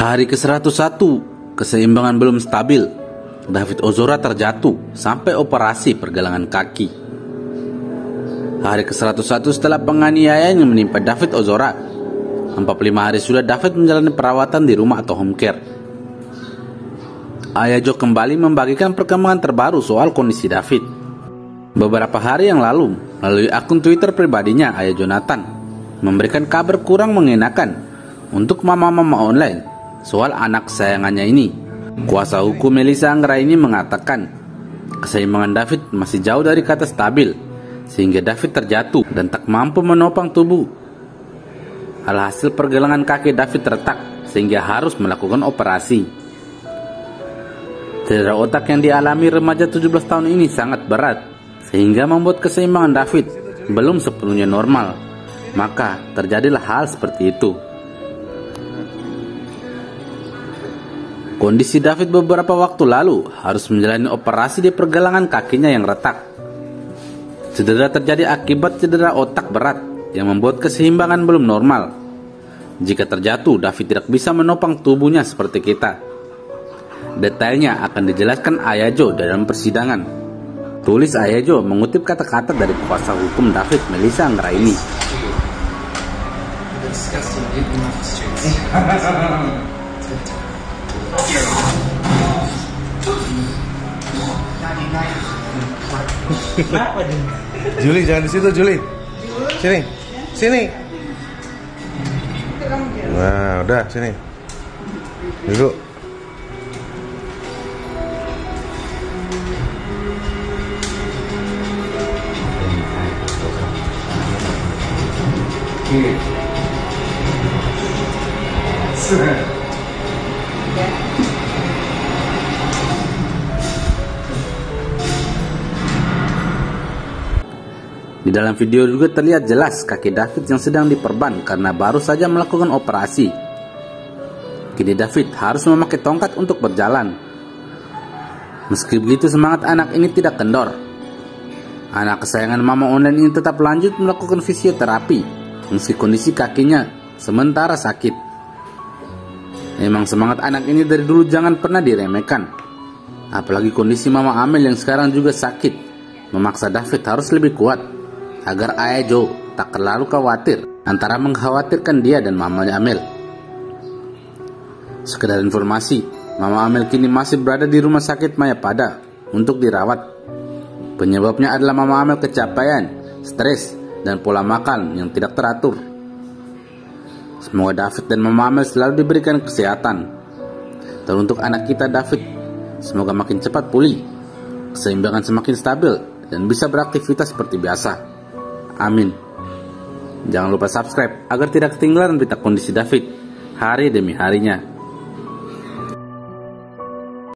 Hari ke-101, keseimbangan belum stabil. David Ozora terjatuh sampai operasi pergelangan kaki. Hari ke-101 setelah penganiayaan yang menimpa David Ozora. 45 hari sudah David menjalani perawatan di rumah atau home care. Ayah Joe kembali membagikan perkembangan terbaru soal kondisi David. Beberapa hari yang lalu, melalui akun Twitter pribadinya, Ayah Jonathan memberikan kabar kurang mengenakan untuk mama-mama online soal anak kesayangannya ini. Kuasa hukum Melissa Anggraini mengatakan keseimbangan David masih jauh dari kata stabil, sehingga David terjatuh dan tak mampu menopang tubuh. Alhasil pergelangan kaki David retak sehingga harus melakukan operasi. Cedera otak yang dialami remaja 17 tahun ini sangat berat, sehingga membuat keseimbangan David belum sepenuhnya normal. Maka terjadilah hal seperti itu. Kondisi David beberapa waktu lalu harus menjalani operasi di pergelangan kakinya yang retak. Cedera terjadi akibat cedera otak berat yang membuat keseimbangan belum normal. Jika terjatuh, David tidak bisa menopang tubuhnya seperti kita. Detailnya akan dijelaskan Ayah Joe dalam persidangan. Tulis Ayah Joe mengutip kata-kata dari kuasa hukum David, Melissa Anggraini. Juli, jangan di situ, Juli. Sini, sini. Nah, udah sini. Duduk. Di dalam video juga terlihat jelas kaki David yang sedang diperban karena baru saja melakukan operasi. Kini David harus memakai tongkat untuk berjalan. Meski begitu, semangat anak ini tidak kendor. Anak kesayangan mama online ini tetap lanjut melakukan fisioterapi meski kondisi kakinya sementara sakit. Memang semangat anak ini dari dulu jangan pernah diremehkan. Apalagi kondisi mama Amel yang sekarang juga sakit memaksa David harus lebih kuat agar Ayah Joe tak terlalu khawatir antara mengkhawatirkan dia dan mamanya Amel. Sekedar informasi, mama Amel kini masih berada di rumah sakit Mayapada untuk dirawat. Penyebabnya adalah mama Amel kecapean, stres, dan pola makan yang tidak teratur. Semoga David dan mama Amel selalu diberikan kesehatan. Dan untuk anak kita David, semoga makin cepat pulih, keseimbangan semakin stabil, dan bisa beraktivitas seperti biasa. Amin. Jangan lupa subscribe agar tidak ketinggalan berita kondisi David hari demi harinya.